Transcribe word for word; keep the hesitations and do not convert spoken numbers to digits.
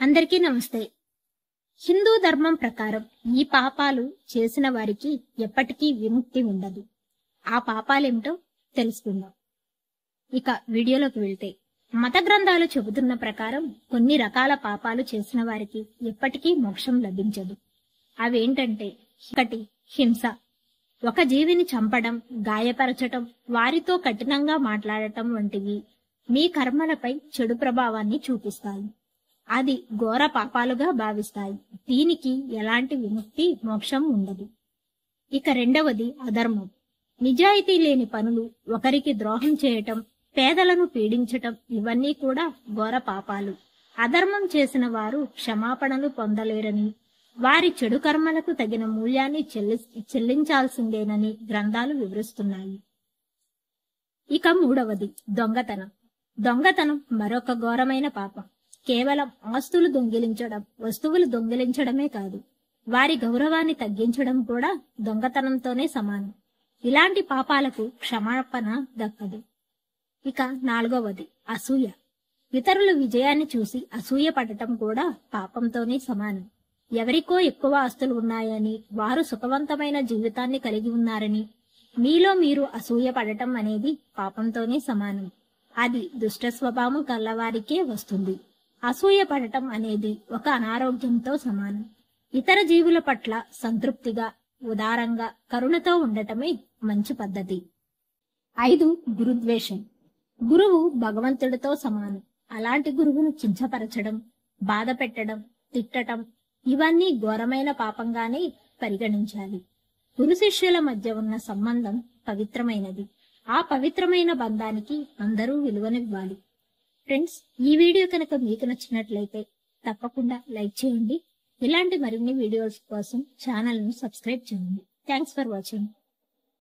అందరికీ నమస్తే. హిందూ ధర్మం ప్రకారం ఈ పాపాలు చేసిన వారికి ఎప్పటికీ విముక్తి ఉండదు. ఆ పాపాలేమిటో తెలుసుకుందాం. ఇక వీడియోలోకి వెళ్తే, మత గ్రంథాలు చెబుతున్న ప్రకారం కొన్ని రకాల పాపాలు చేసిన వారికి ఎప్పటికీ మోక్షం లభించదు. అవేంటంటే, ఒకటి హింస. ఒక జీవిని చంపడం, గాయపరచటం, వారితో కఠినంగా మాట్లాడటం వంటివి మీ కర్మలపై చెడు ప్రభావాన్ని చూపిస్తాయి. అది ఘోర పాపాలుగా భావిస్తాయి. దీనికి ఎలాంటి విముక్తి, మోక్షం ఉండదు. ఇక రెండవది అధర్మం. నిజాయితీ లేని పనులు, ఒకరికి ద్రోహం చేయటం, పేదలను పీడించటం, ఇవన్నీ కూడా ఘోర పాపాలు. అధర్మం చేసిన వారు క్షమాపణలు పొందలేరని, వారి చెడు కర్మలకు తగిన మూల్యాన్ని చెల్లి చెల్లించాల్సిందేనని గ్రంథాలు వివరిస్తున్నాయి. ఇక మూడవది దొంగతనం. దొంగతనం మరొక ఘోరమైన పాపం. కేవలం ఆస్తులు దొంగిలించడం, వస్తువులు దొంగిలించడమే కాదు, వారి గౌరవాన్ని తగ్గించడం కూడా దొంగతనంతోనే సమానం. ఇలాంటి పాపాలకు క్షమాపణ దక్కదు. ఇక నాలుగవది అసూయ. ఇతరుల విజయాన్ని చూసి అసూయ పడటం కూడా పాపంతోనే సమానం. ఎవరికో ఎక్కువ ఆస్తులు ఉన్నాయని, వారు సుఖవంతమైన జీవితాన్ని కలిగి ఉన్నారని మీలో మీరు అసూయ పడటం అనేది పాపంతోనే సమానం. అది దుష్ట స్వభావం కలవారికే వస్తుంది. అసూయ పడటం అనేది ఒక అనారోగ్యంతో సమానం. ఇతర జీవుల పట్ల సంతృప్తిగా, ఉదారంగా, కరుణతో ఉండటమే మంచి పద్ధతి. ఐదు గురుద్వేషం. గురువు భగవంతుడితో సమానం. అలాంటి గురువును కించపరచడం, బాధ పెట్టడం, తిట్టడం, ఇవన్నీ ఘోరమైన పాపంగానే పరిగణించాలి. గురు శిష్యుల మధ్య ఉన్న సంబంధం పవిత్రమైనది. ఆ పవిత్రమైన బంధానికి అందరూ విలువనివ్వాలి. ఫ్రెండ్స్, ఈ వీడియో కనుక మీకు నచ్చినట్లయితే తప్పకుండా లైక్ చేయండి. ఇలాంటి మరిన్ని వీడియోస్ కోసం ఛానల్ ను సబ్స్క్రైబ్ చేయండి. Thanks for watching.